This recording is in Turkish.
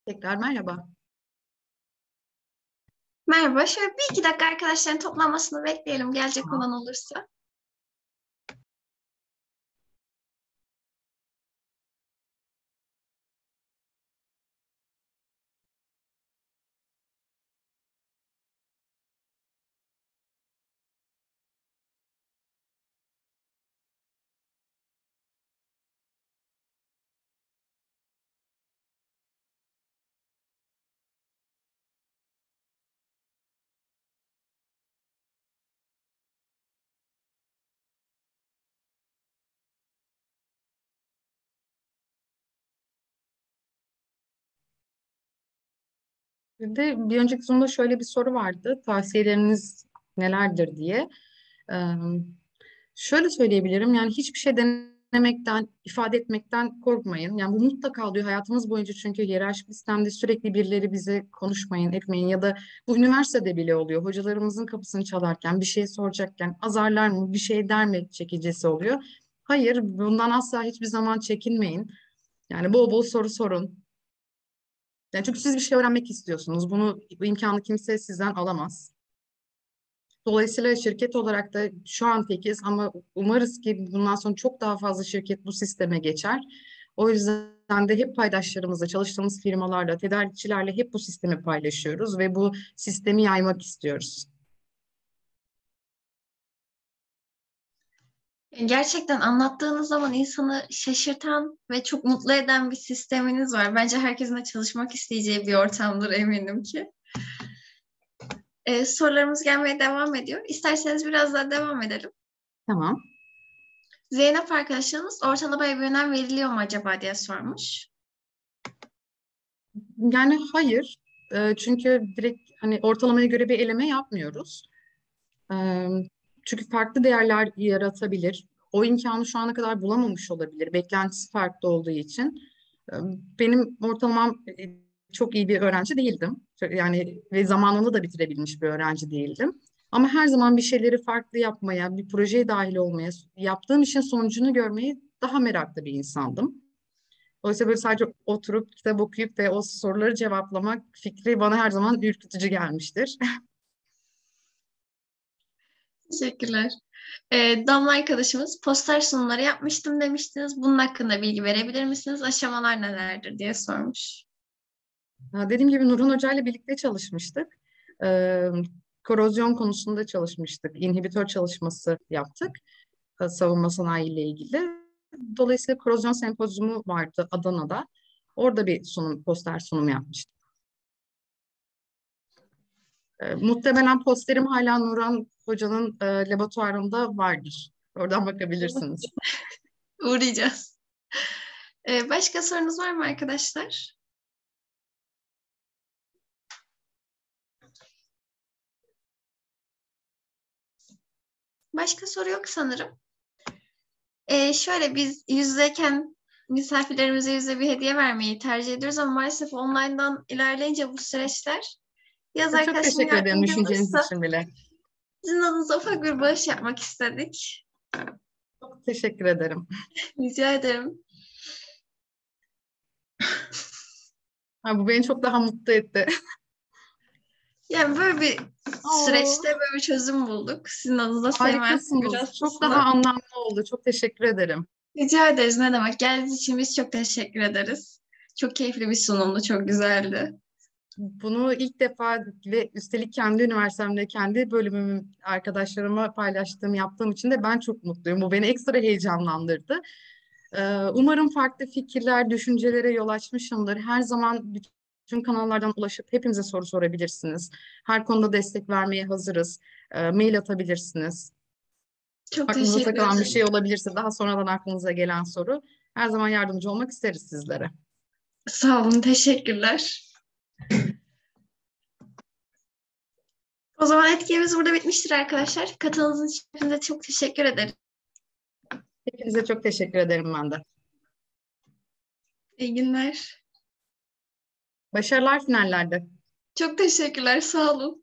Tekrar merhaba. Merhaba. Şöyle bir iki dakika arkadaşların toplanmasını bekleyelim gelecek Tamam. olan olursa. Bir de bir önceki Zoom'da şöyle bir soru vardı. Tavsiyeleriniz nelerdir diye. Ee, Şöyle söyleyebilirim. Yani hiçbir şey denemekten, ifade etmekten korkmayın. Yani bu mutlaka oluyor hayatımız boyunca, çünkü hiyerarşik sistemde sürekli birileri bize konuşmayın, etmeyin, ya da bu üniversitede bile oluyor. Hocalarımızın kapısını çalarken, bir şey soracakken azarlar mı, bir şey der mi çekicesi oluyor. Hayır, bundan asla hiçbir zaman çekinmeyin. Yani bol bol soru sorun. Yani çünkü siz bir şey öğrenmek istiyorsunuz. Bu imkanı kimse sizden alamaz. Dolayısıyla şirket olarak da şu an tekiz, ama umarız ki bundan sonra çok daha fazla şirket bu sisteme geçer. O yüzden de hep paydaşlarımızla, çalıştığımız firmalarla, tedarikçilerle hep bu sistemi paylaşıyoruz ve bu sistemi yaymak istiyoruz. Gerçekten anlattığınız zaman insanı şaşırtan ve çok mutlu eden bir sisteminiz var. Bence herkesin de çalışmak isteyeceği bir ortamdır eminim ki. Sorularımız gelmeye devam ediyor. İsterseniz biraz daha devam edelim. Tamam. Zeynep arkadaşımız ortalamaya bir önem veriliyor mu acaba diye sormuş. Yani hayır. Çünkü direkt hani ortalamaya göre bir eleme yapmıyoruz. Ee, Çünkü farklı değerler yaratabilir. O imkanı şu ana kadar bulamamış olabilir. Beklentisi farklı olduğu için. Ee, Benim ortalamam çok iyi bir öğrenci değildim. Yani ve zamanında da bitirebilmiş bir öğrenci değildim. Ama her zaman bir şeyleri farklı yapmaya, bir projeye dahil olmaya, yaptığım işin sonucunu görmeyi daha meraklı bir insandım. Oysa böyle sadece oturup kitap okuyup ve o soruları cevaplamak fikri bana her zaman ürkütücü gelmiştir. Teşekkürler. Damla arkadaşımız poster sunumları yapmıştım demiştiniz. Bunun hakkında bilgi verebilir misiniz? Aşamalar nelerdir diye sormuş. Dediğim gibi Nurhan Hoca ile birlikte çalışmıştık. Ee, Korozyon konusunda çalışmıştık. İnhibitör çalışması yaptık. Savunma sanayi ile ilgili. Dolayısıyla korozyon sempozyumu vardı Adana'da. Orada bir poster sunumu yapmıştık. Muhtemelen posterim hala Nurhan Hoca'nın laboratuvarında vardır. Oradan bakabilirsiniz. Uğrayacağız. Başka sorunuz var mı arkadaşlar? Başka soru yok sanırım. Şöyle biz yüzdeyken misafirlerimize yüzde bir hediye vermeyi tercih ediyoruz ama maalesef online'dan ilerleyince bu süreçler yaz Çok arkadaşım teşekkür ederim yardımcı düşünceniz olursa için bile. sizin adınıza ufak bir bağış yapmak istedik. Çok teşekkür ederim. Rica ederim. Bu beni çok daha mutlu etti. Yani böyle bir Oo, süreçte böyle bir çözüm bulduk. Sizin adınıza Seymen Gül harikasınız. Çok daha hastasına. anlamlı oldu. Çok teşekkür ederim. Rica ederiz ne demek. Geldiğiniz için biz çok teşekkür ederiz. Çok keyifli bir sunumdu, çok güzeldi. Bunu ilk defa ve üstelik kendi üniversitemde, kendi bölümümün arkadaşlarıma paylaştığım, yaptığım için de ben çok mutluyum. Bu beni ekstra heyecanlandırdı. Umarım farklı fikirler, düşüncelere yol açmışımdır. Her zaman bütün kanallardan ulaşıp hepimize soru sorabilirsiniz. Her konuda destek vermeye hazırız. Mail atabilirsiniz. Çok Aklınıza teşekkür takılan bir ederim. şey olabilirse, daha sonradan aklınıza gelen soru, her zaman yardımcı olmak isteriz sizlere. Sağ olun, teşekkürler. O zaman etkinliğimiz burada bitmiştir arkadaşlar. Katılımınız için hepinize çok teşekkür ederim. Hepinize çok teşekkür ederim ben de. İyi günler. Başarılar finallerde. Çok teşekkürler, sağ olun.